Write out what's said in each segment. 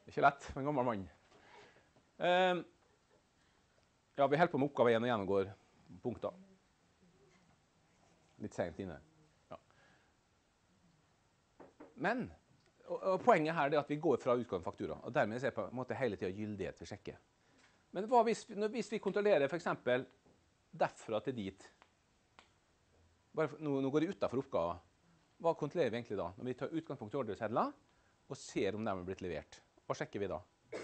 Ikke lett for en gammel mann. Ja, vi holder på med oppgave 1 og gjennomgår punkter. Litt sent inne. Ja. Men og poenget her er at vi går fra utgående faktura, og dermed ser på en måte hele tiden gyldighet vi sjekker. Men hva hvis vi kontrollerer for eksempel derfra til dit? Nå går det utenfor oppgaven. Hva kontrollerer vi egentlig da? Når vi tar utgangspunkt i ordresedler og ser om de har blitt levert. Hva sjekker vi da?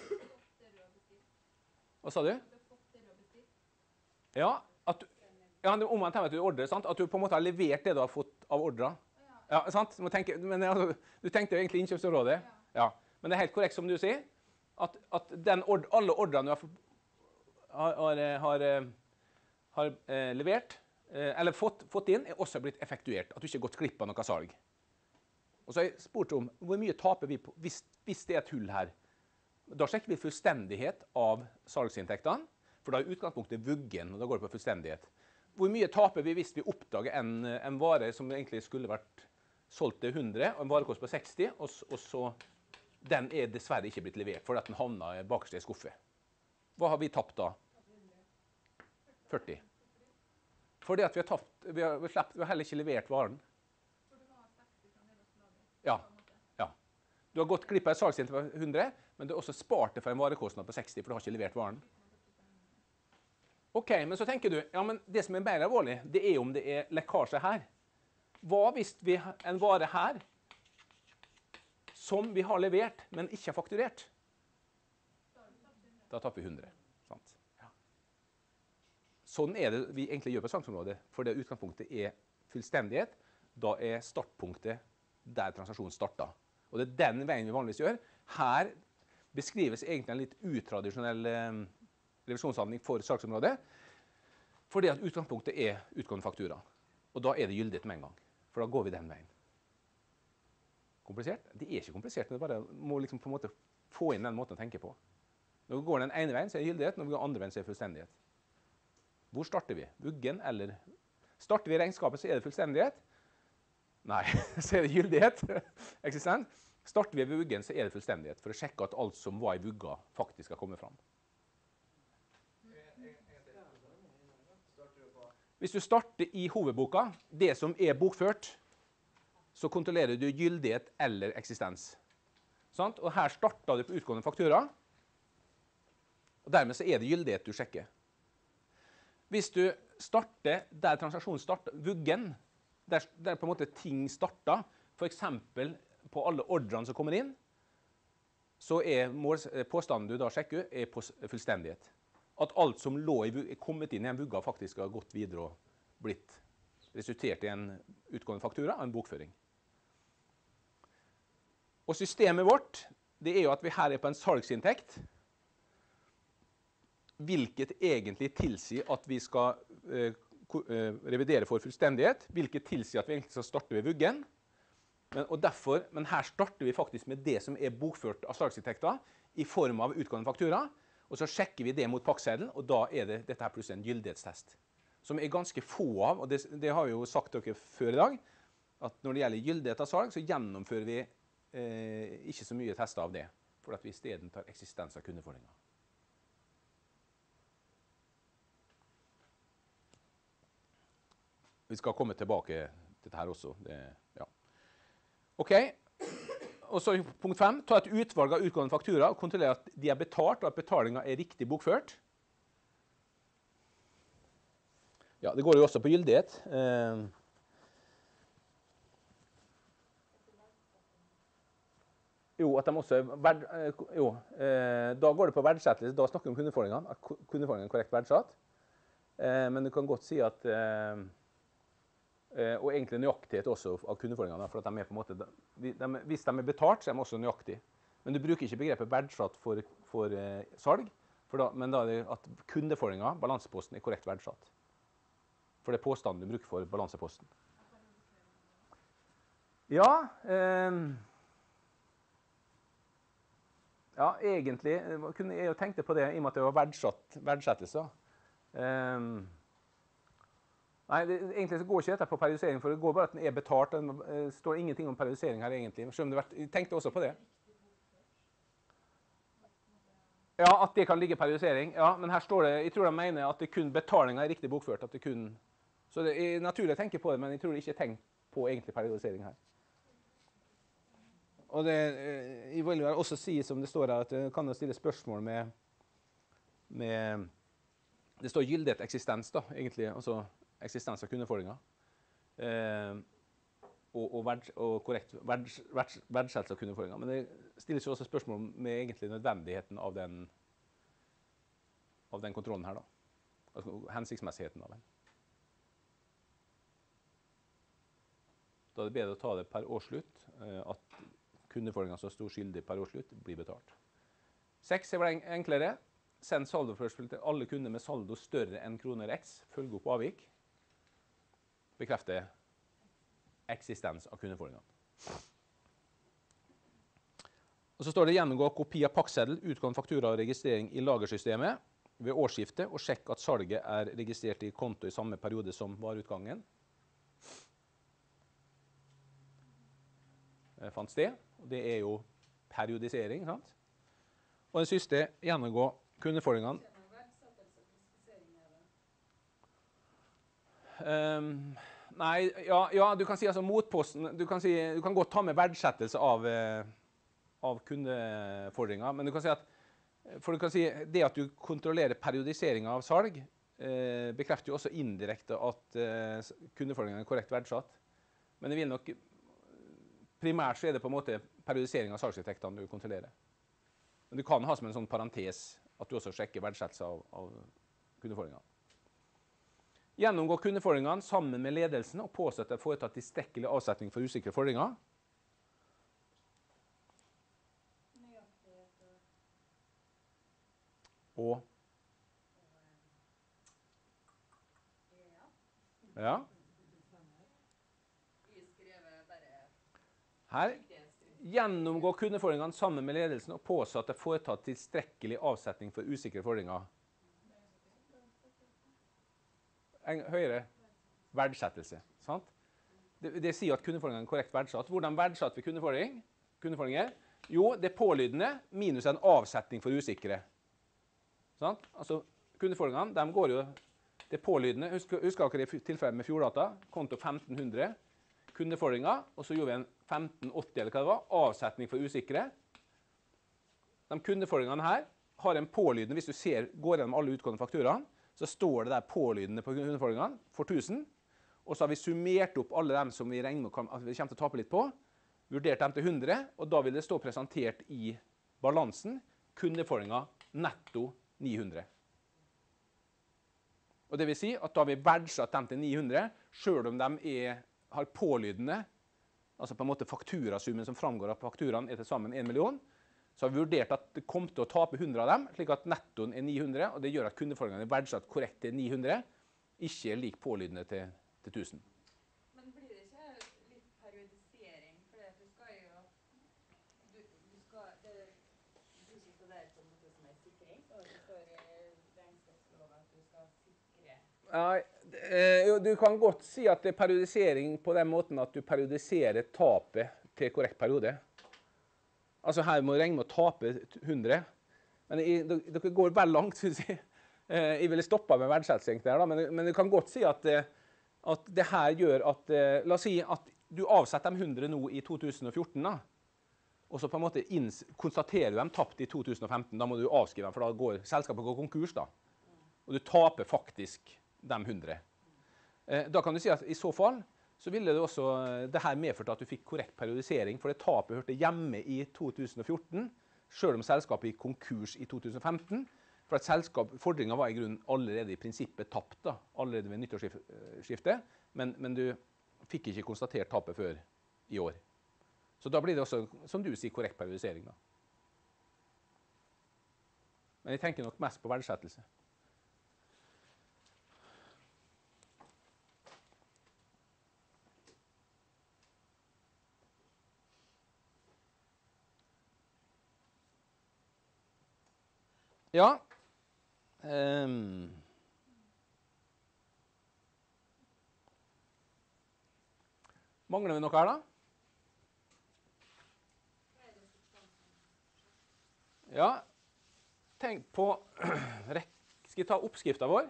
Hva sa du? Ja, omvendt her til ordre, sant? At du på en måte har levert det du har fått av ordre. Ja, sant? Men du tenkte jo egentlig innkjøpsområdet. Ja. Men det er helt korrekt som du sier, at alle ordrene du har levert, eller fått inn, er også blitt effektuert. At du ikke har gått glipp av noe salg. Og så har jeg spurt om hvor mye taper vi på, hvis det er et hull her. Da sjekker vi fullstendighet av salgsinntektene, for da er utgangspunktet vuggen, og da går det på fullstendighet. Hvor mye taper vi hvis vi oppdager en vare som egentlig skulle vært solgt til 100, og en varekost på 60, og så den er dessverre ikke blitt levert, fordi den havnet bakerst i skuffe. Hva har vi tapt da? 40. Fordi at vi har heller ikke levert varen. Ja. Du har gått glipp av salgsinntekter på 100, men du har også spart det for en varekostnad på 60, for du har ikke levert varen. Ok, men så tenker du, ja, men det som er mer alvorlig, det er om det er lekkasje her. Hva hvis vi har en vare her, som vi har levert, men ikke har fakturert? Da taper vi 100, sant? Ja. Sånn er det vi egentlig gjør på salgsområdet, for det utgangspunktet er fullstendighet. Da er startpunktet der transaksjonen starter. Og det er den veien vi vanligvis gjør. Her beskrives egentlig en litt utradisjonell revisjonshandling for salgsområdet, fordi at utgangspunktet er utgående faktura. Og da er det gyldighet med en gang, for da går vi den veien. Komplisert? Det er ikke komplisert, men det bare må liksom på en måte få inn den måten å tenke på. Når vi går den ene veien, så er det gyldighet, når vi går den andre veien, så er det fullstendighet. Hvor starter vi? Vuggen, eller starter vi regnskapet, så er det fullstendighet? Nei, så er det gyldighet, eksistens. Starter vi ved vuggen, så er det fullstendighet, for å sjekke at alt som var i vugga faktisk har kommet fram. Hvis du starter i hovedboka, det som er bokført, så kontrollerer du gyldighet eller eksistens. Sant? Og her starter du på utgående faktura, og dermed så er det gyldighet du sjekker. Hvis du starter der transaksjonen starter, vuggen, der på en måte ting starter, for eksempel på alle ordrene som kommer inn, så er påstanden du da sjekker er på fullstendighet. At alt som er kommet inn i en vugga faktisk har gått videre og blitt resultert i en utgående faktura og en bokføring. Og systemet vårt, det er jo at vi her er på en salgsinntekt, hvilket egentlig tilsier at vi skal revidere for fullstendighet, hvilket tilsier at vi egentlig skal starte ved vuggen. Men her starter vi faktisk med det som er bokført av salgsinntekter i form av utgående faktura, og så sjekker vi det mot pakkseddelen, og da er det dette her pluss en gyldighetstest, som er ganske få av, og det har vi jo sagt dere før i dag, at når det gjelder gyldighet av salg, så gjennomfører vi ikke så mye tester av det, for at vi i stedet tar eksistens av kundefordringer. Vi skal komme tilbake til dette her også. Ja. Ok, og så punkt 5. Ta et utvalg av utgående faktura og kontrollere at de er betalt, og at betalingen er riktig bokført. Ja, det går jo også på gyldighet. At de også da går det på verdsettelse. Da snakker vi om kundefordringene. At kundefordringene er korrekt verdsatt. Men du kan godt si at og egentlig nøyaktighet også av kundefordringene, for at de er på en måte, hvis de er betalt, så er de også nøyaktige. Men du bruker ikke begrepet verdsatt for salg, men da er det at kundefordringer, balanseposten, er korrekt verdsatt. For det er påstanden du bruker for balanseposten. Ja, egentlig kunne jeg jo tenkt på det, i og med at det var verdsettelse. Nei, egentlig så går ikke dette på periodisering, for det går bare at den er betalt. Det står ingenting om periodisering her egentlig. Jeg tenkte også på det. Ja, at det kan ligge periodisering. Ja, men her står det, jeg tror de mener at det kun betalinga er riktig bokført. At det kun, så det er naturlig å tenke på det, men jeg tror det ikke er tenkt på egentlig periodisering her. Og det, jeg vil også si, som det står her, at det kan jo stille spørsmål med det står gyldighet eksistens, da, egentlig, altså eksistens av kundefordringer. Og korrekt verdsettelse av kundefordringer. Men det stilles jo også spørsmål med egentlig nødvendigheten av den kontrollen her, da. Altså hensiktsmessigheten av den. Da er det bedre å ta det per årsslutt, at kundefordringer som står skyldig per årsslutt blir betalt. 6 er vel enklere. Send saldoførsel til alle kunder med saldo større enn kroner X. Følg opp avvik. Bekrefte eksistens av kundefordringene. Og så står det gjennomgå kopi av pakkseddel, utgang faktura og registrering i lagersystemet ved årsskiftet, og sjekk at salget er registrert i konto i samme periode som vareutgangen. Fant sted, og det er jo periodisering, sant? Og den siste, gjennomgå kundefordringene. Nei, ja, du kan si altså motposten, du kan godt ta med verdsettelse av kundefordringer, men du kan si at, det at du kontrollerer periodisering av salg, bekrefter jo også indirekte at kundefordringene er korrekt verdsatt. Men det vil nok, primært så er det på en måte periodisering av salgsinntektene du kontrollerer. Men du kan ha som en sånn parentes at du også sjekker verdsettelse av kundefordringene. Gjennomgå kundefordringene sammen med ledelsen og påsette å foreta tilstrekkelig avsetning for usikre fordringer. Og ja. Her. Gjennomgå kundefordringene sammen med ledelsen og påsette å foreta tilstrekkelig avsetning for usikre fordringer. Høyere verdsettelse. Sant? Det sier at kundefordringen er korrekt verdsatt. Hvordan verdsatt vi kundefordringer? Jo, det er pålydende minus en avsetning for usikre. Sant? Altså, kundefordringene, de går jo, det er pålydende. Husker dere i tilfellet med Fjorddata? Konto 1500 kundefordringer, og så gjorde vi en 1580 eller hva det var, avsetning for usikre. De kundefordringene her har en pålydende, hvis du går gjennom alle utgående fakturaene, så står det der pålydende på kundefordringene for 1000, og så har vi summert opp alle dem som vi regner med at vi kommer til å tape litt på, vurdert dem til 100, og da vil det stå presentert i balansen, kundefordringer netto 900. Og det vil si at da har vi verdsatt dem til 900, selv om de har pålydende, altså på en måte fakturasummen som framgår av fakturaen til sammen 1 million, så har vi vurdert at det kommer til å tape 100 av dem, slik at nettoen er 900, og det gjør at kundefordringene er verdsatt korrekt til 900, ikke lik pålydende til 1000. Men blir det ikke litt periodisering? For du skal jo, det blir ikke så der som er sikring, og det står i regnskapsloven at du skal sikre. Ja, du kan godt si at det er periodisering på den måten at du periodiserer tapet til korrekt periode. Altså her må du regne med å tape 100, men dere går vel langt, synes jeg. Jeg ville stoppet med verdsettelse der, da, men du kan godt si at det her gjør at, la oss si at du avsetter dem 100 nå i 2014 da, og så på en måte konstaterer du dem tapt i 2015, da må du avskrive dem, for da går selskapet konkurs da, og du taper faktisk dem 100. Da kan du si at i så fall, så ville det også det her medført at du fikk korrekt periodisering, for det tapet hørte hjemme i 2014, selv om selskapet gikk konkurs i 2015, for at fordringen var i grunnen allerede i prinsippet tapt da, allerede ved nyttårsskiftet, men du fikk ikke konstatert tapet før i år. Så da blir det også, som du sier, korrekt periodisering da. Men jeg tenker nok mest på verdsettelse. Ja. Mangler vi noe her da? Ja. tenk på Skal vi ta oppskriften vår?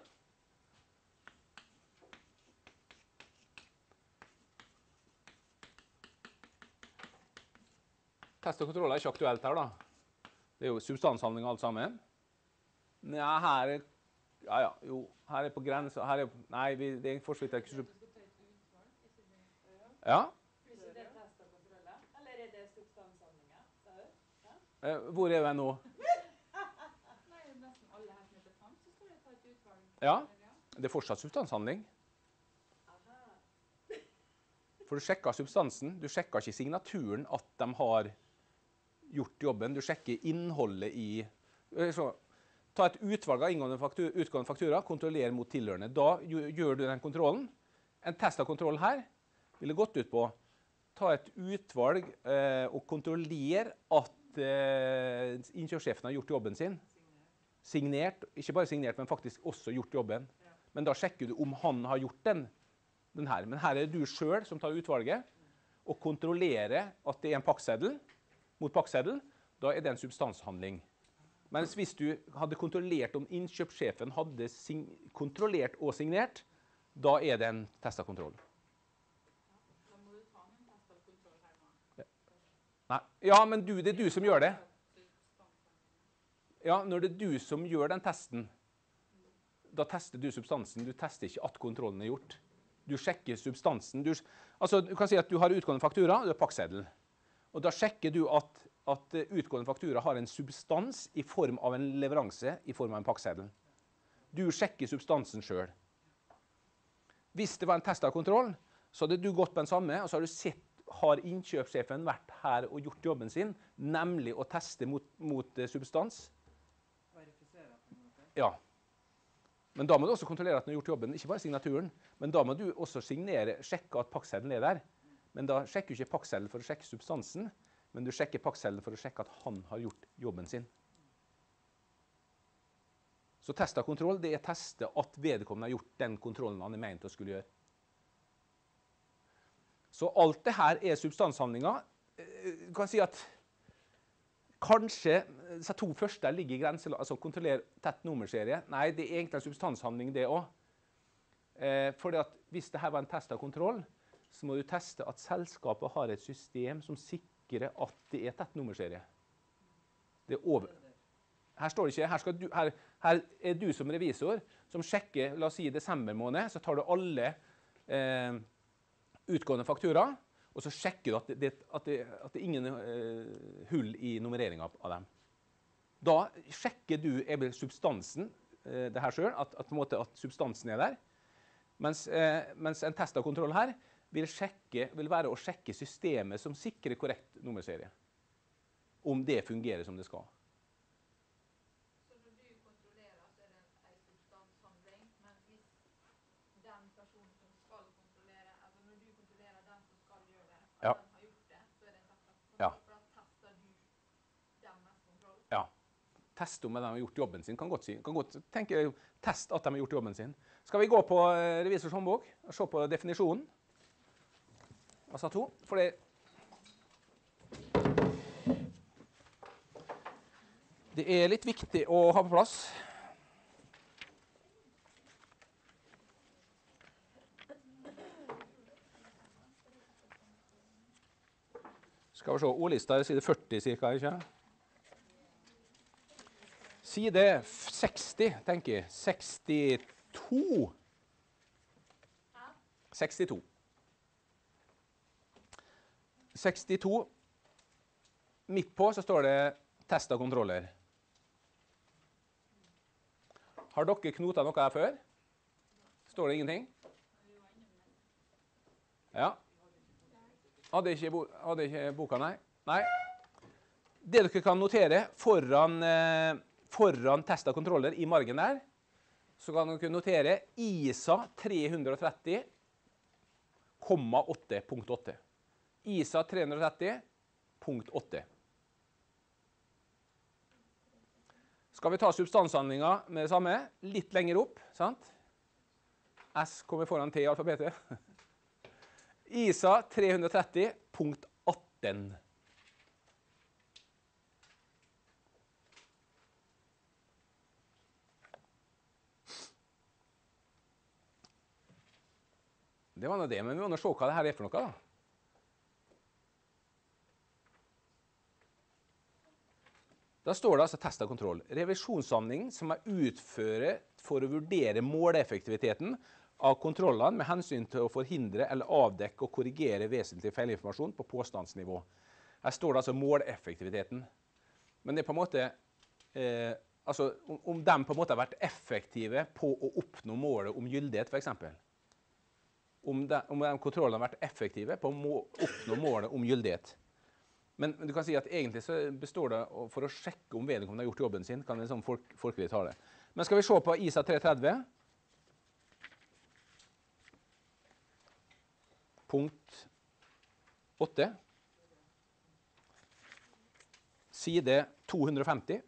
Test og kontroll er ikke aktuelt her, da. Det er jo substanshandling alt sammen. Ja, her er... Ja, ja, jo. Her er på grensen. Her er... Nei, det er forsvitt ikke... Ja. Hvis det er test og kontroller, eller er det substanshandlinger? Hvor er vi nå? Nei, nesten alle her som heter FAM, så skal jeg ta et utvalg. Ja, det er fortsatt substanshandling. For du sjekker substansen, du sjekker ikke signaturen at de har gjort jobben, du sjekker innholdet i... Så, ta et utvalg av utgående faktura, kontroller mot tilhørende. Da gjør du den kontrollen. En test av kontroll her ville gått ut på ta et utvalg og kontrollere at innkjøpssjefen har gjort jobben sin. Signert, ikke bare signert, men faktisk også gjort jobben. Men da sjekker du om han har gjort den her. Men her er det du selv som tar utvalget og kontrollerer at det er en pakkseddel mot pakkseddel. Da er det en substanshandling. Mens hvis du hadde kontrollert om innkjøpssjefen hadde kontrollert og signert, da er det en test av kontroll. Da må du ta en test av kontroll her nå. Nei. Ja, men det er du som gjør det. Ja, når det er du som gjør den testen, da tester du substansen. Du tester ikke at kontrollen er gjort. Du sjekker substansen. Du kan si at du har utgående faktura, og du har pakkseddel. Og da sjekker du at utgående faktura har en substans i form av en leveranse, i form av en pakkseddel. Du sjekker substansen selv. Hvis det var en test av kontroll, så hadde du gått på den samme, og så har du sett, har innkjøpssjefen vært her og gjort jobben sin, nemlig å teste mot substans. Verifisere på en måte. Ja. Men da må du også kontrollere at den har gjort jobben, ikke bare signaturen, men da må du også sjekke at pakkseddelen er der. Men da sjekker du ikke pakkseddelen for å sjekke substansen, men du sjekker pakkseddelen for å sjekke at han har gjort jobben sin. Så test av kontroll, det er teste at vedkommende har gjort den kontrollen han er ment å skulle gjøre. Så alt det her er substanshandlinger. Du kan si at kanskje disse to første ligger i grenseland, altså kontroller tett nummerserie. Nei, det er egentlig en substanshandling det også. Fordi at hvis det her var en test av kontroll, så må du teste at selskapet har et system som sikrer at det er tett nummerserie. Det er over. Her står det ikke, her er du som revisor som sjekker, la oss si i desember måned, så tar du alle utgående faktura, og så sjekker du at det er ingen hull i nummereringen av dem. Da sjekker du substansen, det her selv, at substansen er der, mens en test av kontroll her vil være å sjekke systemet som sikrer korrekt nummerserie. Om det fungerer som det skal. Så når du kontrollerer, så er det en substanshandling, men hvis den personen som skal kontrollere, altså når du kontrollerer den som skal gjøre det, at Ja. den har gjort det, så er det en test av kontroll, Ja. for da tester du deres kontroll. Ja. Test om de har gjort jobben sin, kan godt tenke test at de har gjort jobben sin. Skal vi gå på revisors håndbok og se på definisjonen? Altså to, for det er litt viktig å ha på plass. Skal vi se, ordlista er side 40 cirka, ikke? Side 60, tenker jeg. 62. 62. 62. Midt på så står det test av kontroller. Har dere knotet noe her før? Står det ingenting? Ja. Hadde ikke boka, nei? Nei. Det dere kan notere foran test av kontroller i margen der, så kan dere notere ISA 330,8.8. ISA 330.8. Skal vi ta substanshandlinger med det samme, litt lenger opp, sant? S kommer foran T i alfabetet. ISA 330.18. Det var nå det, men vi må nå se hva det her er for noe, da. Da står det altså test og kontroll. Revisjonssamling som er utført for å vurdere måleffektiviteten av kontrollene med hensyn til å forhindre eller avdekke og korrigere vesentlig feilinformasjon på påstandsnivå. Her står det altså måleffektiviteten. Men det er på en måte, altså om de på en måte har vært effektive på å oppnå målet om gyldighet, for eksempel. Om de kontrollene har vært effektive på å oppnå målet om gyldighet. Men du kan si at egentlig så består det for å sjekke om vedkommende har gjort jobben sin, kan en sånn folkelig tale. Men skal vi se på ISA 330. Punkt 8. Side 250.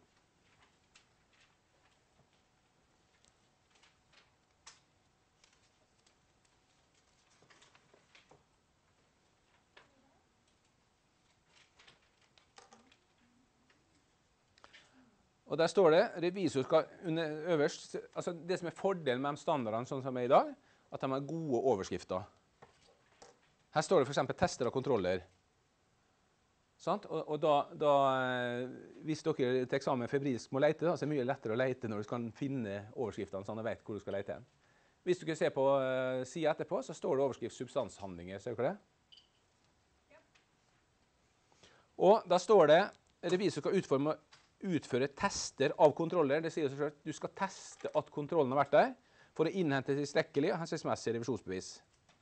Og der står det, revisor skal øverst, altså det som er fordelen med de standardene sånn som er i dag, at de har gode overskrifter. Her står det for eksempel tester og kontroller. Sant? Og da, hvis dere til eksamen febrilsk må lete, så er det mye lettere å lete når du kan finne overskriftene, sånn at du vet hvor du skal lete. Hvis dere ser på siden etterpå, så står det overskrift substanshandlinger, ser dere det? Ja. Og da står det, revisor skal utføre tester av kontroller. Det sier seg selv. Du skal teste at kontrollen har vært der for å innhente tilstrekkelig og hensiktsmessig revisjonsbevis.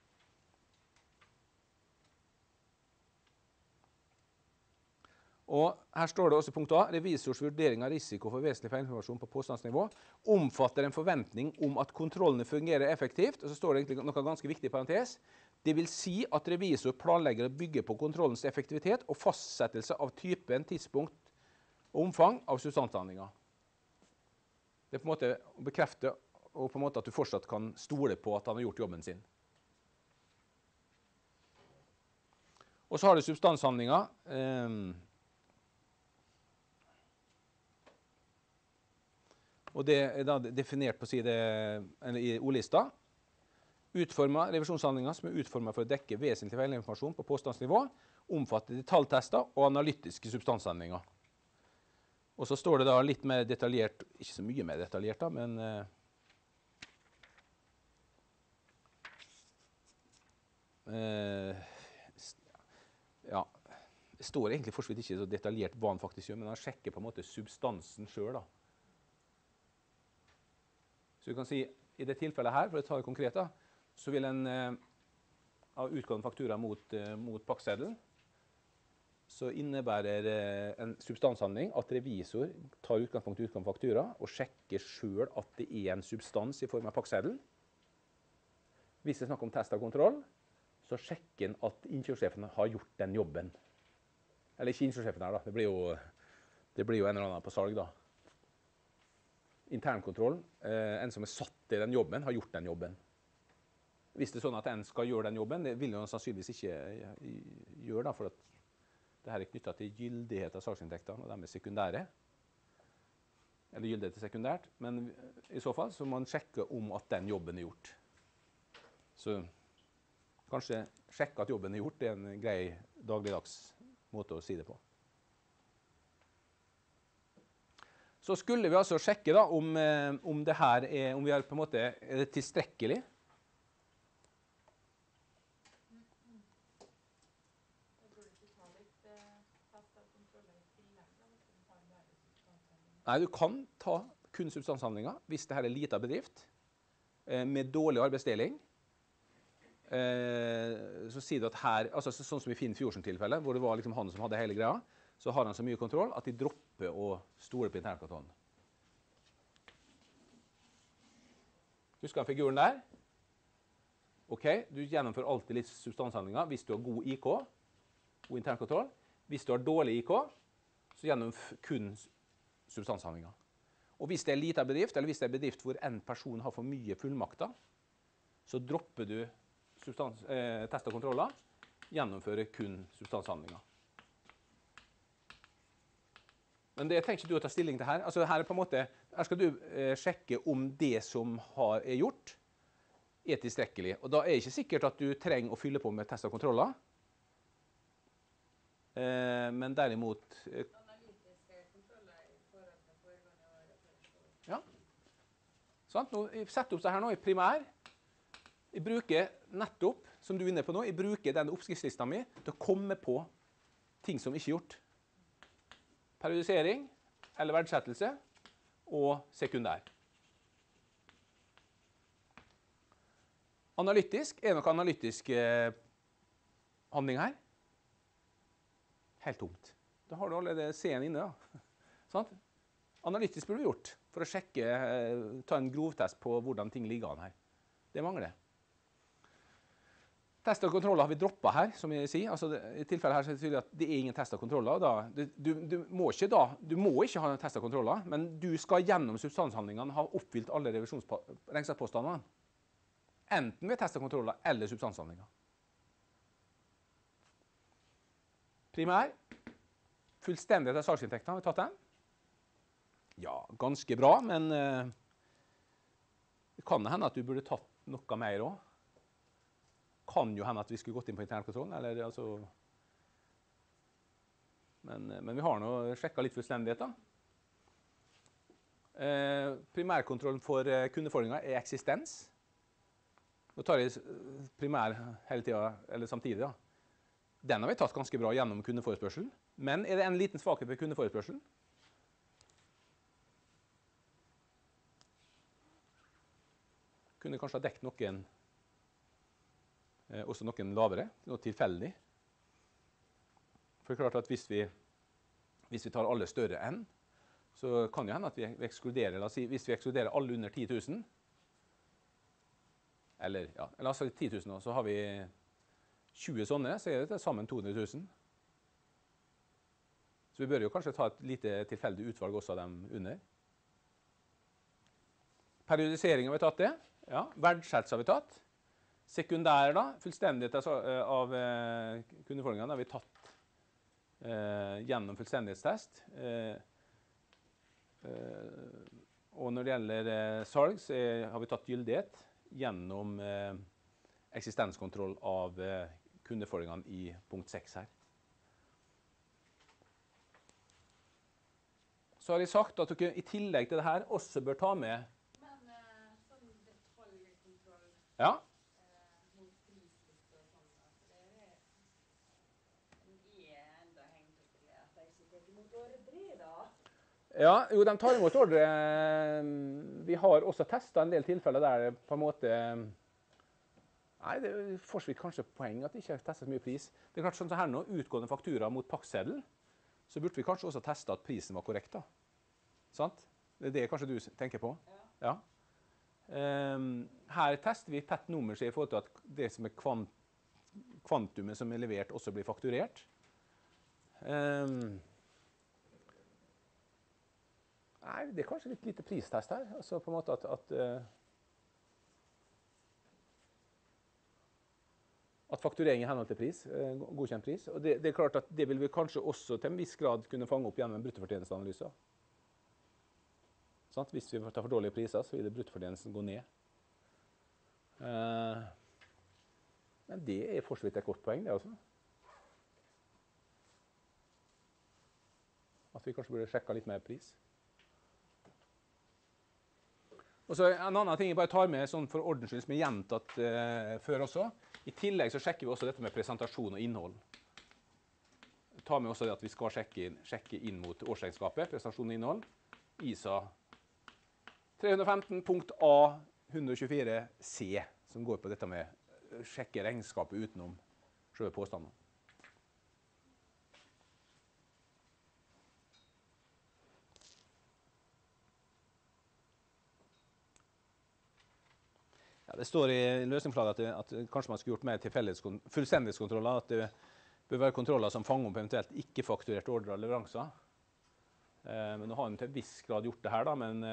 Og her står det også punkt A. Revisors vurdering av risiko for vesentlig feilinformasjon på påstandsnivå omfatter en forventning om at kontrollene fungerer effektivt. Og så står det egentlig noe ganske viktig i parentes. Det vil si at revisor planlegger å bygge på kontrollens effektivitet og fastsettelse av typen, tidspunkt og omfang av substanshandlinger. Det er på en måte å bekrefte og på en måte at du fortsatt kan stole på at han har gjort jobben sin. Og så har du substanshandlinger. Og det er da definert på side, eller i ordlista. Utforma revisjonshandlinger som er utformet for å dekke vesentlig feilinformasjon på påstandsnivå, omfatter detaljtester og analytiske substanshandlinger. Og så står det da litt mer detaljert, ikke så mye mer detaljert da, men ja, det står egentlig for så vidt ikke så detaljert hva han faktisk gjør, men han sjekker på en måte substansen selv da. Så du kan si, i det tilfellet her, for å ta det konkret da, så vil en ha utgående faktura mot pakkeseddelen, så innebærer en substanshandling at revisor tar utgangspunkt i faktura og sjekker selv at det er en substans i form av pakkeseddel. Hvis det er snakk om test og kontroll, så sjekker en at innkjøpssjefen har gjort den jobben. Eller ikke innkjøpssjefen her da, det blir jo en eller annen på salg da. Internkontroll, en som er satt i den jobben, har gjort den jobben. Hvis det er sånn at en skal gjøre den jobben, det vil jo sannsynligvis ikke gjøre da, for at det her er knyttet til gyldighet av saksinntektene, og de er sekundære. Eller gyldighet er sekundært, men i så fall så må man sjekke om at den jobben er gjort. Så kanskje sjekke at jobben er gjort, det er en grei dagligdags måte å si det på. Så skulle vi altså sjekke da om det her om vi er på en måte er det tilstrekkelig. Nei, du kan ta kun substanshandlinger hvis det her er liten bedrift med dårlig arbeidsdeling. Så sier du at her, altså sånn som i Finn Fjordsen-tilfellet, hvor det var liksom han som hadde hele greia, så har han så mye kontroll at de dropper å stole på internkontrollen. Husker han figuren der? Ok, du gjennomfører alltid litt substanshandlinger hvis du har god IK, god internkontroll. Hvis du har dårlig IK, så gjennomfører kun substanshandlinger. Og hvis det er en liten bedrift, eller hvis det er en bedrift hvor en person har for mye fullmakter, så dropper du test og kontroller, gjennomfører kun substanshandlinger. Men det trenger ikke du å ta stilling til her. Altså her er på en måte, her skal du sjekke om det som er gjort, er tilstrekkelig. Og da er det ikke sikkert at du trenger å fylle på med test og kontroller. Men derimot Analytiske kontroller i forhold til foregående år. ja. Sånn, nå, jeg setter opp det her nå i primær. Jeg bruker nettopp, som du er inne på nå, jeg bruker denne oppskriftslista mi til å komme på ting som ikke er gjort. Periodisering, eller verdsettelse, og sekundær. Analytisk, er det noe analytisk handling her? Helt tomt. Da har du allerede C-en inne. Da. Sånn? Analytisk burde vi gjort, for å sjekke, ta en grovtest på hvordan ting ligger an her. Det mangler det. Test og kontroller har vi droppet her, som jeg sier. Altså, i tilfellet her så er det tydelig at det er ingen test og kontroller. Du må ikke ha en test og kontroller, men du skal gjennom substanshandlingene ha oppfylt alle regnskapspåstandene. Enten ved test og kontroller eller substanshandlinger. Primær. Fullstendighet av salgsinntekten, har vi tatt den? Ja, ganske bra, men det kan hende at du burde tatt noe mer også. Kan jo hende at vi skulle gått inn på internkontrollen, eller altså... Men vi har nå sjekket litt fullstendighet da. Primærkontrollen for kundefordringer er eksistens. Nå tar jeg primær hele tiden, eller samtidig da. Den har vi tatt ganske bra gjennom kundeforespørselen. Men er det en liten svakhet ved kundeforespørselen? Kunne kanskje ha dekket noen, også noen lavere, noe tilfeldig. For det er klart at hvis vi tar alle større enn, så kan det hende at vi ekskluderer, la oss si, hvis vi ekskluderer alle under 10 000, eller ja, la oss si 10 000 nå, så har vi 20 sånne, så er det sammen 200 000. Så vi bør jo kanskje ta et lite tilfeldig utvalg også av dem under. Periodisering har vi tatt det. Ja, verdsets har vi tatt. Sekundær da, fullstendighet av kundefordringene har vi tatt gjennom fullstendighetstest. Og når det gjelder salg, så har vi tatt gyldighet gjennom eksistenskontroll av kundefordringene i punkt 6 her. Så har jeg sagt at dere i tillegg til det her også bør ta med Sånn detaljkontroll ja, mot prisliste og sånn, det er enda hengt opp i at jeg ikke tenker mot ordre da. ja, jo, de tar imot ordre. Vi har også testet en del tilfeller der på en måte nei, det får så vidt kanskje poeng at det ikke testes så mye pris. Det er klart sånn som her nå, utgående faktura mot pakkseddel, så burde vi kanskje også teste at prisen var korrekt da. Sant? Det er det kanskje du tenker på? Ja. Her tester vi tett nummer i forhold til at det som er kvantumet som er levert også blir fakturert. Nei, det er kanskje litt lite pristest her. Altså på en måte at fakturering i henhold til pris, godkjent pris. Og det er klart at det vil vi kanskje også til en viss grad kunne fange opp gjennom en bruttofortjenesteanalyse. Sant? Hvis vi tar for dårlige priser, så vil det bruttofortjenesten gå ned. Men det er for så vidt et godt poeng, det også. At vi kanskje burde sjekke litt mer pris. Og så en annen ting jeg bare tar med sånn for ordens skyld som er gjentatt før også. I tillegg så sjekker vi også dette med presentasjon og innhold. Ta med også det at vi skal sjekke inn mot årsregnskapet, presentasjon og innhold. ISA 315 punkt A 124 C, som går på dette med sjekke regnskapet utenom selve påstanden. Ja, det står i løsningsforslaget at kanskje man skulle gjort mer til fullstendighetskontroller, at det bør være kontroller som fanger opp eventuelt ikke-fakturerte ordre og leveranser. Men nå har han til en viss grad gjort det her, da, men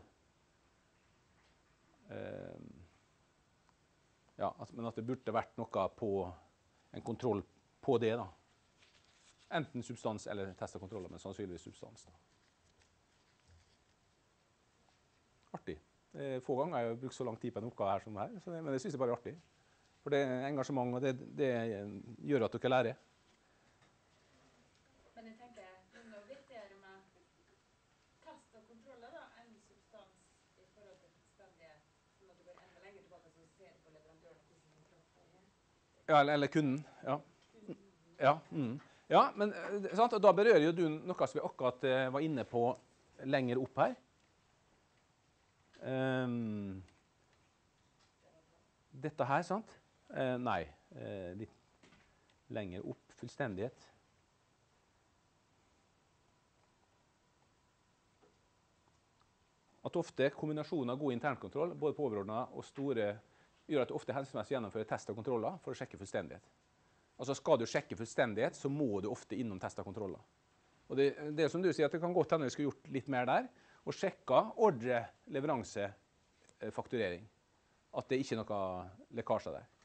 ja, men at det burde vært noe på en kontroll på det, da. Enten substans eller test og kontroller, men sannsynligvis substans, da. Artig. Få ganger har jeg brukt så lang tid på en oppgave her som her, men jeg synes det er bare artig. For det er engasjement, og det gjør at dere lærer. Men jeg tenker, det er noe viktigere med test og kontroller da, enn substans i forhold til fullstendighet, som at du går enda lenger tilbake og ser på leverandøren og hvordan den kroppen er. Ja, eller kunden, ja. Ja, ja, men sant? Og da berører jo du noe som vi akkurat var inne på lenger opp her. Dette her, sant? Nei, litt lenger opp, fullstendighet. At ofte kombinasjonen av god internkontroll, både på overordnet og store, gjør at det ofte er hensiktsmessig å gjennomføre test og kontroller for å sjekke fullstendighet. Altså skal du sjekke fullstendighet, så må du ofte innom test og kontroller. Og det som du sier, at det kan godt hende vi skulle gjort litt mer der, og sjekka ordre, leveranse, fakturering. At det ikke er noe lekkasje der.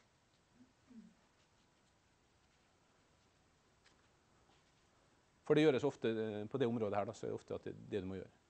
For det gjøres ofte på det området her, da, så er det ofte at det du må gjøre.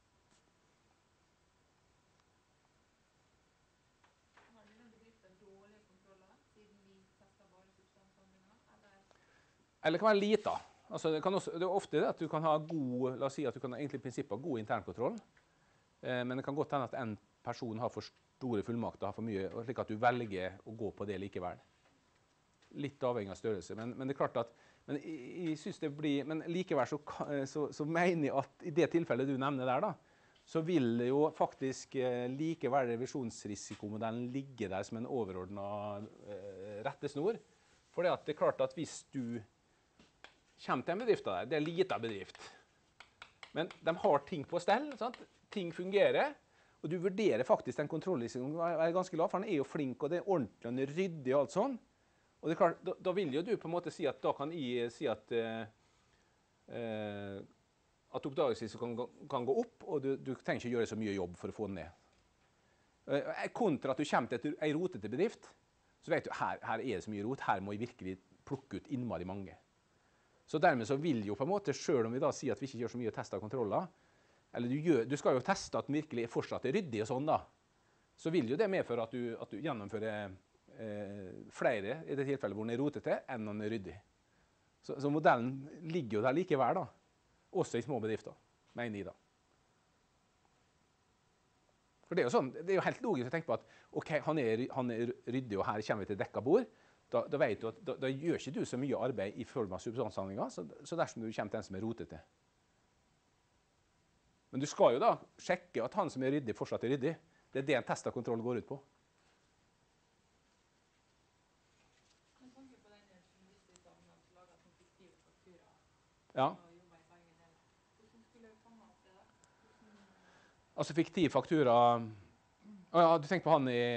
Eller det kan være lite. Altså det er ofte det at du kan ha god, la oss si at du kan egentlig i prinsippet ha god internkontroll, men det kan godt hende at en person har for store fullmakter, har for mye, slik at du velger å gå på det likevel. Litt avhengig av størrelse, men det er klart at, jeg synes det blir, men likevel så mener jeg at i det tilfellet du nevner der da, så vil det jo faktisk likevel revisjonsrisikomodellen ligge der som en overordnet rettesnor. For det er klart at hvis du kommer til en bedrift der, det er en liten bedrift, men de har ting på stell, sant? Ting fungerer, og du vurderer faktisk den kontrollrisikoen er ganske lav, for han er jo flink, og det er ordentlig, han er ryddig og alt sånn. Og det er klart, da vil jo du på en måte si at da kan jeg si at oppdagelsesrisikoen kan gå opp, og du trenger ikke gjøre så mye jobb for å få den ned. Kontra at du kommer til en rotete bedrift, så vet du, her er det så mye rot, her må jeg virkelig plukke ut innmari mange. Så dermed så vil jo på en måte, selv om vi da sier at vi ikke gjør så mye tester og kontroller, eller du skal jo teste at den virkelig fortsatt er ryddig og sånn da, så vil jo det medføre at du gjennomfører flere i det tilfellet hvor den er rotete enn den er ryddig. Så modellen ligger jo der likevel da, også i små bedrifter, mener jeg da. For det er jo sånn, det er jo helt logisk å tenke på at ok, han er ryddig og her kommer vi til dekka bord, da vet du at da gjør ikke du så mye arbeid i form av substanshandlinger, så dersom du kommer til en som er rotete. Men du skal jo da sjekke at han som er ryddig fortsatt er ryddig. Det er det en test og kontroll går ut på. Med tanke på den som viste ut om at laget sånn fiktive faktura Ja. og jobbet i begge deler. Hvordan skulle du fange opp det da? Altså fiktiv faktura, ja, du tenker på han i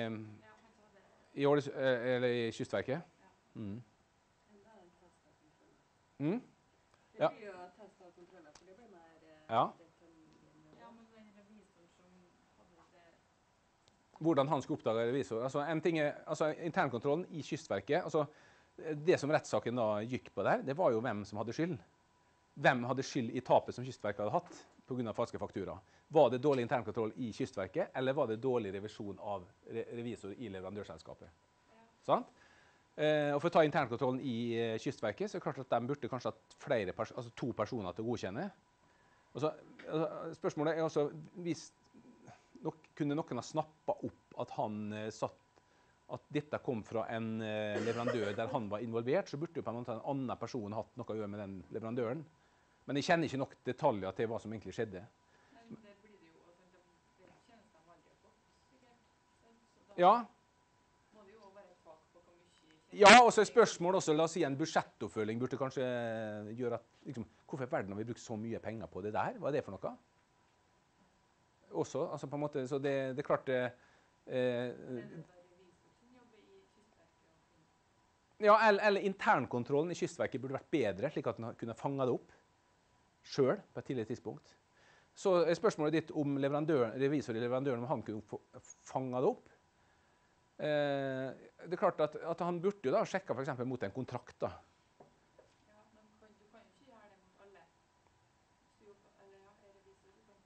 Kystverket? Ja. Enda en test og kontroller. Det Ja. blir jo test og kontroller, for det blir mer Ja. detaljer. Ja, men den revisor som hadde det... Hvordan han skal oppdage revisor. Altså, en ting er, altså, internkontrollen i Kystverket, altså, det som rettssaken da gikk på der, det var jo hvem som hadde skyld. Hvem hadde skyld i tapet som Kystverket hadde hatt på grunn av falske faktura? Var det dårlig internkontroll i Kystverket, eller var det dårlig revisjon av revisor i leverandørselskapet? Ja. Sant? Og for å ta internkontrollen i Kystverket, så er det klart at de burde kanskje hatt flere, altså 2 personer til å godkjenne. Altså, spørsmålet er også, hvis kunne noen ha snappet opp at at dette kom fra en leverandør der han var involvert, så burde jo på en måte en annen person hatt noe å gjøre med den leverandøren. Men jeg kjenner ikke nok detaljer til hva som egentlig skjedde. Nei, men det blir det jo, altså, det tjenesten har aldri fått, sikkert. Så da Ja, må det jo være et tak på hvor mye... ja, og så er spørsmålet også, la oss si en budsjettoppfølging burde kanskje gjøre at, liksom, hvorfor i verden har vi brukt så mye penger på det der? Hva er det for noe? Også, altså på en måte, så det er klart det... Er det da revisor som jobber i Kystverket og finner? Ja, eller internkontrollen i Kystverket burde vært bedre, slik at den kunne fange det opp selv på et tidligere tidspunkt. Så er spørsmålet ditt om revisor i leverandøren, om han kunne fange det opp. Det er klart at han burde jo da sjekke for eksempel mot en kontrakt da. Ja, men du kan jo ikke gjøre det mot alle. Hvis du jobber, eller ja, er revisor, du kan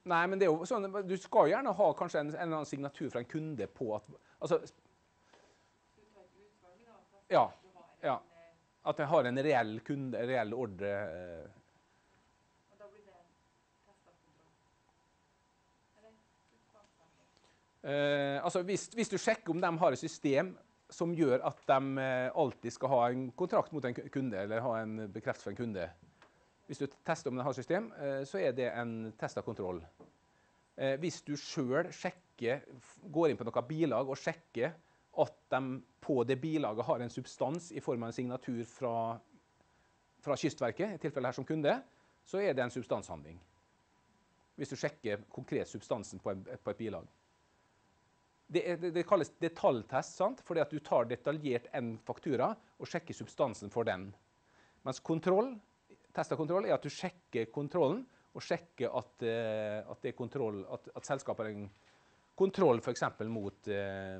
Nei, men det er jo sånn, du skal jo gjerne ha kanskje en eller annen signatur fra en kunde på at altså, Du tar et utvalg da, og tester Ja, at du har ja. At jeg har en reell kunde, en reell ordre. Og da blir det en testakontroll. Eller substanshandling. Altså hvis du sjekker om de har et system som gjør at de alltid skal ha en kontrakt mot en kunde, eller ha en bekreftelse fra en kunde. Hvis du tester om de har et system, så er det en test av kontroll. Hvis du selv går inn på noen bilag og sjekker at de på det bilaget har en substans i form av en signatur fra Kystverket, i tilfelle her som kunde, så er det en substanshandling. Hvis du sjekker konkret substansen på et bilag. Det kalles detaljtest, sant? Fordi at du tar detaljert en faktura og sjekker substansen for den. Mens test av kontroll er at du sjekker kontrollen og sjekker at selskapet har en kontroll for eksempel mot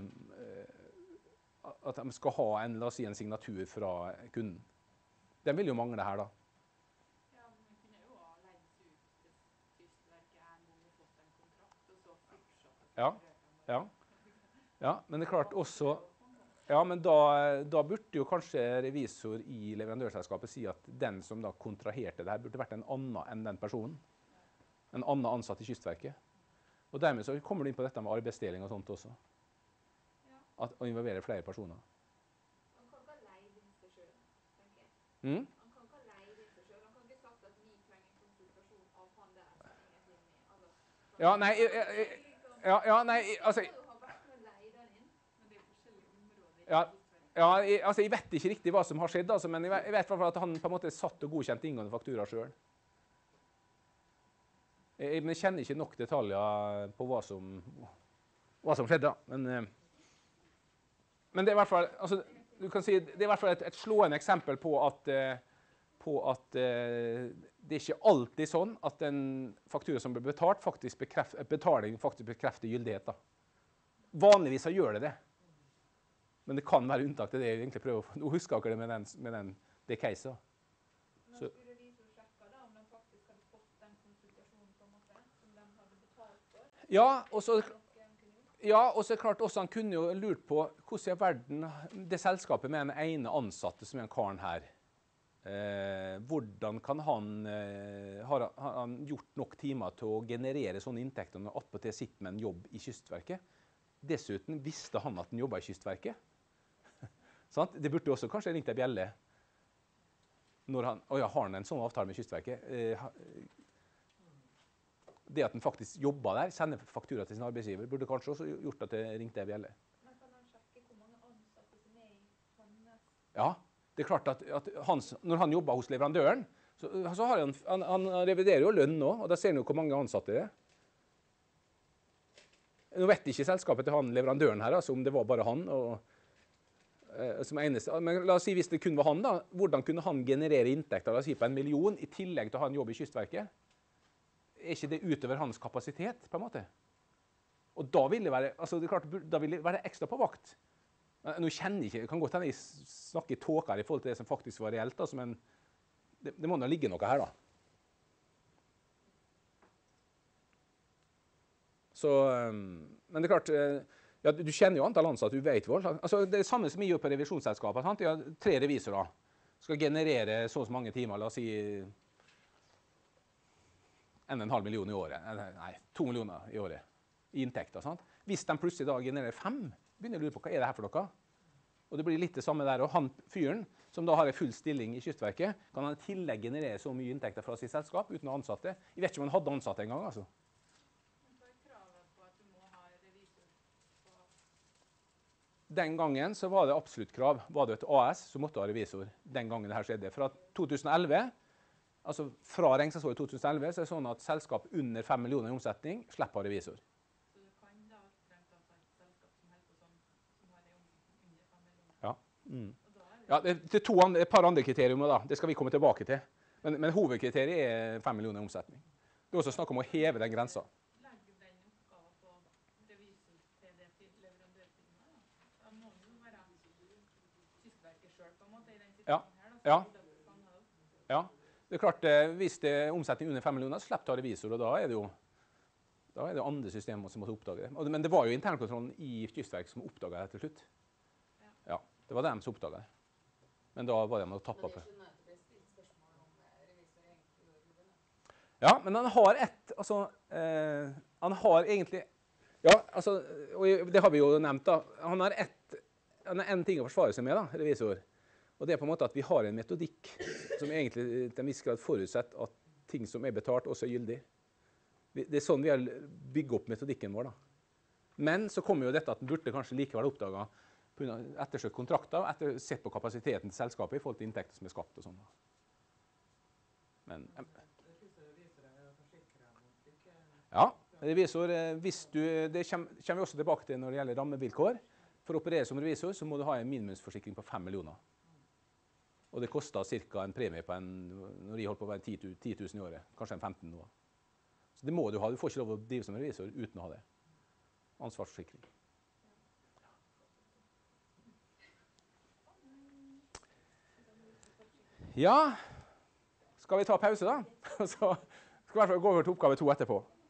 at de skal ha la oss si, en signatur fra kunden. Den vil jo mangle her da. Ja, men vi kunne jo ha leid ut hvis Kystverket en gang har fått en kontrakt, og så fortsatt. Ja, ja. Ja, men det er klart også, ja, men da burde jo kanskje revisor i leverandørselskapet si at den som da kontraherte det her burde vært en annen enn den personen. En annen ansatt i Kystverket. Og dermed så kommer du inn på dette med arbeidsdeling og sånt også. Å involvere flere personer. Han kan ikke ha leid inn seg selv, tenker jeg. Mm? Han kan ikke ha leid inn seg selv. Han kan ikke sagt at vi trenger en konsultasjon av han der som egentlig er med. Altså, Ja, nei, altså, han må jo ha vært med å leie den inn. Men det er forskjellige områder i Ja. Kystverket. ja, altså jeg vet ikke riktig hva som har skjedd, altså, men jeg vet i hvert fall at han på en måte satt og godkjente inngående faktura selv. Men jeg kjenner ikke nok detaljer på hva som skjedde, men det er i hvert fall, altså, du kan si, det er i hvert fall et slående eksempel på at det er ikke alltid sånn at en faktura som blir betalt, betaling faktisk bekrefter gyldighet. Da. Vanligvis så gjør det. Men det kan være unntak til det jeg egentlig prøver å huske akkurat med det caset. Men Så- skulle revisor sjekke da om de faktisk hadde fått den konsultasjonen på en måte, som de hadde betalt for? Ja, og så Noe de kunne gjort? Ja, og så er det klart også han kunne jo lurt på hvordan i verden det selskapet med den ene ansatte som er en karen her, hvordan kan har han gjort nok timer til å generere sånne inntekter når attpåtil sitter med en jobb i Kystverket? Dessuten visste han at han jobbet i Kystverket. Sant? Det burde også kanskje ringt en bjelle. Har han en sånn avtale med Kystverket? Det at han faktisk jobber der, sender faktura til sin arbeidsgiver, burde kanskje også gjort at det ringte en bjelle. Men kan han sjekke hvor mange ansatte som er i hans? Ja, det er klart at når han jobber hos leverandøren, så har han reviderer jo lønn nå, og da ser han jo hvor mange ansatte det er. Nå vet ikke selskapet til han leverandøren her, altså om det var bare han, som eneste. Men la oss si hvis det kun var han da, hvordan kunne han generere inntekter, la oss si på 1 million, i tillegg til å ha en jobb i Kystverket? Er ikke det utover hans kapasitet, på en måte? Og da vil det være, altså det er klart, da vil det være ekstra på vakt. Nå kjenner jeg ikke, det kan godt hende jeg snakker i tåker i forhold til det som faktisk var reelt, altså, men det må nå ligge noe her da. Så, men det er klart, ja, du kjenner jo antall ansatte, du vet hvor. Altså, det er det samme som vi gjør på revisjonsselskapet, sant? Vi har 3 revisorer, skal generere så og så mange timer, la oss si 1,5 million i året, nei, 2 millioner i året i inntekter, sant? Hvis de plutselig da genererer 5, begynner jeg å lure på hva er det her for noe? Og det blir litt det samme der, og han fyren, som da har en full stilling i Kystverket, kan han i tillegg generere så mye inntekter fra sitt selskap uten å ha ansatte. Jeg vet ikke om han hadde ansatte en gang, altså. Men hva er kravet på at du må ha revisor på? Den gangen så var det absolutt krav. Var det et AS, så måtte ha revisor. Den gangen det her skjedde. Fra 2011, altså fra regnskapsåret 2011, så er det sånn at selskap under 5 millioner i omsetning slipper revisor. Så du kan da strengt tatt ha et selskap som holder på sånn, som har en omsetning under 5 millioner. Ja. Mm. Og da er det Ja, det er et par andre kriterier da. Det skal vi komme tilbake til. Men hovedkriteriet er 5 millioner i omsetning. Det er også snakk om å heve den grensa. legge den oppgaven på revisor til det til leverandørfirmaet. Da. Da må det jo være Kystverket selv på en måte i den Ja. situasjonen her. Da, Ja. så burde det fange det opp. Ja. Det er klart, hvis det er omsetning under 5 millioner, så slipper du å ha revisor, og da er det jo Da er det andre systemer som måtte oppdage det. Men det var jo internkontrollen i Kystverket som oppdaget det til slutt. Ja, det var dem som oppdaget det. Men da var det med å tappe opp. Men jeg skjønner at det ble stilt spørsmål om revisor egentlig gjorde jobben. Ja, men han har han har egentlig, ja, altså, og det har vi jo nevnt da, han har en ting å forsvare seg med da, revisor. Og det er på en måte at vi har en metodikk som egentlig til en viss grad forutsetter at ting som er betalt også er gyldig. Det er sånn vi har bygget opp metodikken vår da. Men så kommer jo dette at den burde kanskje likevel oppdaget på grunn av ettersøkt kontrakter, sett på kapasiteten til selskapet i forhold til inntekter som er skapt og sånn. Men, ja, revisor, det kommer vi også tilbake til når det gjelder rammevilkår. For å operere som revisor så må du ha en minimumsforsikring på 5 millioner. Og det koster cirka en premie på når de holder på å være 10 000 i året, kanskje en 15 nå. Så det må du ha, du får ikke lov å drive som revisor uten å ha det. Ansvarsforsikring. Ja, skal vi ta pause da? Så skal vi i hvert fall gå over til oppgave 2 etterpå.